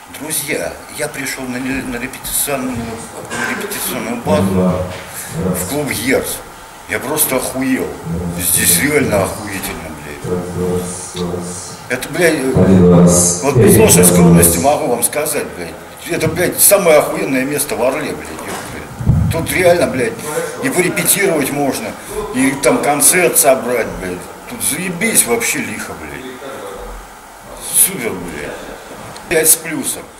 Друзья, я пришел на репетиционную базу в клуб Герц. Я просто охуел. Здесь реально охуительно, блядь. Это, блядь, вот без ложной скромности могу вам сказать, блядь. Это, блядь, самое охуенное место в Орле, блядь. Тут реально, блядь, и порепетировать можно, и там концерт собрать, блядь. Тут заебись вообще лихо, блядь. Супер, блядь. 5 с плюсом.